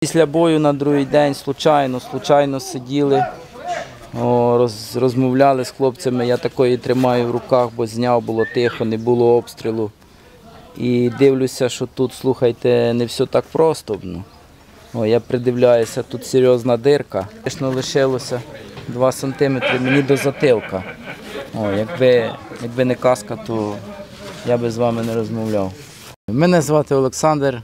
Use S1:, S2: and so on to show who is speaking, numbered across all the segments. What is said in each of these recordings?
S1: Після бою на другий день случайно сиділи, розмовляли з хлопцями, я такої тримаю в руках, бо зняв, було тихо, не було обстрілу. І дивлюся, що тут, слухайте, не все так просто. Я придивляюся, тут серйозна дирка. Звісно, лишилося 2 сантиметри мені до затилка. Якби не каска, то я би з вами не розмовляв. Мене звати Олександр.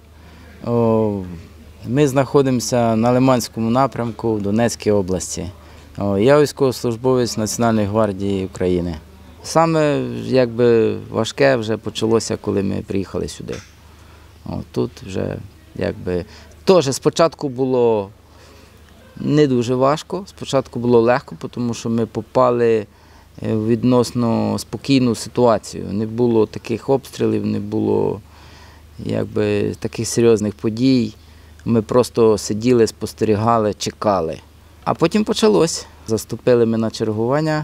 S1: Ми знаходимося на Лиманському напрямку в Донецькій області. Я військовослужбовець Національної гвардії України. Саме важке вже почалося, коли ми приїхали сюди. Тут вже теж спочатку було не дуже важко, спочатку було легко, тому що ми попали в відносно спокійну ситуацію. Не було таких обстрілів, не було таких серйозних подій. Ми просто сиділи, спостерігали, чекали. А потім почалось. Заступили ми на чергування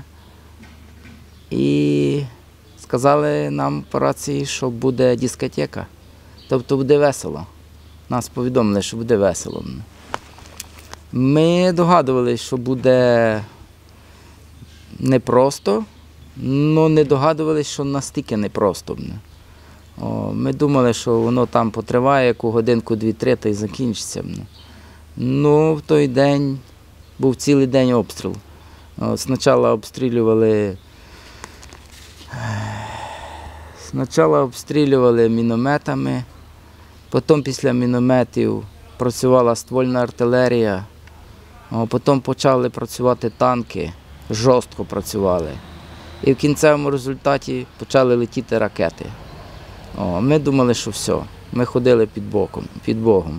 S1: і сказали нам по рації, що буде дискотека, тобто буде весело. Нас повідомили, що буде весело. Ми догадувалися, що буде непросто, але не догадувалися, що настільки непросто. Ми думали, що воно там потриває яку годинку, 2-3 та й закінчиться. В той день був цілий день обстріл. Спочатку обстрілювали мінометами, потім після мінометів працювала ствольна артилерія, потім почали працювати танки, жорстко працювали. І в кінцевому результаті почали летіти ракети. Ми думали, що все, ми ходили під Богом.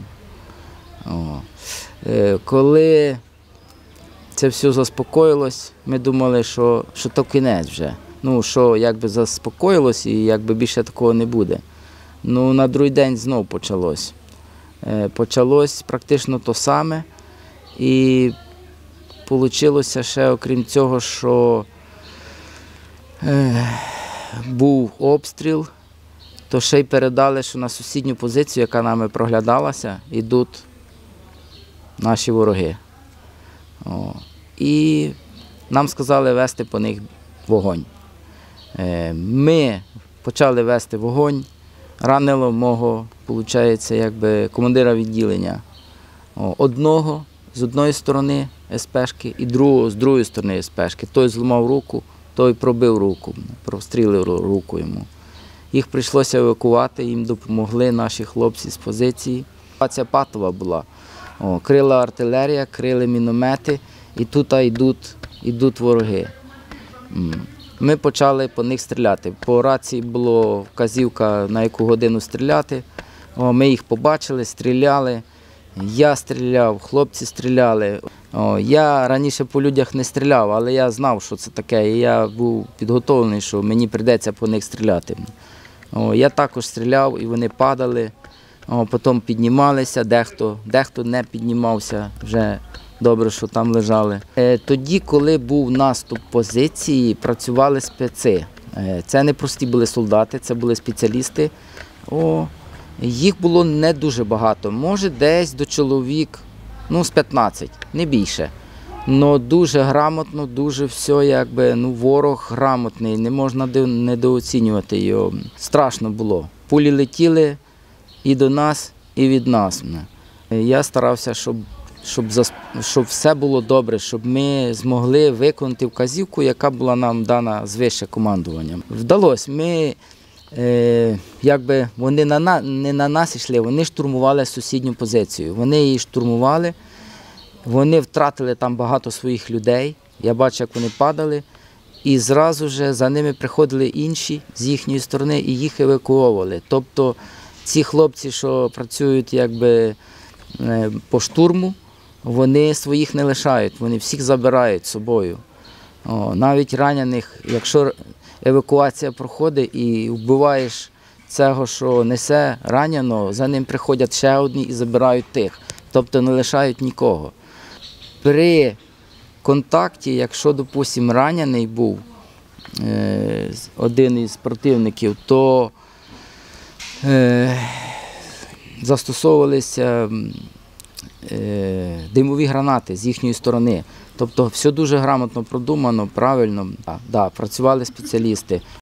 S1: Коли це все заспокоїлось, ми думали, що то кінець вже. Що заспокоїлось і більше такого не буде. На другий день знову почалось. Почалось практично то саме. І вийшло ще, окрім цього, що був обстріл, то ще й передали, що на сусідню позицію, яка нами проглядалася, йдуть наші вороги. І нам сказали вести по них вогонь. Ми почали вести вогонь, ранило мого, командира відділення. Одного з одної сторони СПшки і другого з другої сторони СПшки. Той зламав руку, той пробив руку, прострілив руку йому. Їх прийшлося евакувати, їм допомогли наші хлопці з позиції. Ситуація патова була. Крила артилерія, крили міномети, і тут йдуть вороги. Ми почали по них стріляти. По рації була вказівка, на яку годину стріляти. Ми їх побачили, стріляли. Я стріляв, хлопці стріляли. Я раніше по людях не стріляв, але я знав, що це таке. І я був підготовлений, що мені прийдеться по них стріляти. Я також стріляв, і вони падали. Потім піднімалися, дехто не піднімався, вже добре, що там лежали. Тоді, коли був наступ позиції, працювали спеці. Це не прості були солдати, це були спеціалісти. Їх було не дуже багато, може десь до чоловік, з 15, не більше. Але дуже грамотно, дуже все, ворог грамотний, не можна недооцінювати його. Страшно було. Пулі летіли і до нас, і від нас. Я старався, щоб все було добре, щоб ми змогли виконати вказівку, яка була нам дана звище командуванням. Вдалося. Вони не на нас йшли, вони штурмували сусідню позицію. Вони її штурмували, вони втратили там багато своїх людей. Я бачу, як вони падали. І зразу ж за ними приходили інші з їхньої сторони і їх евакуовували. Тобто ці хлопці, що працюють по штурму, вони своїх не лишають, вони всіх забирають з собою. Навіть ранених, якщо евакуація проходить і вбиваєш цього, що несе раненого, за ним приходять ще одні і забирають тих. Тобто не лишають нікого. При контакті, якщо, допустимо, ранений був один із противників, то застосовувалися димові гранати з їхньої сторони. Тобто все дуже грамотно продумано, правильно. Да, працювали спеціалісти.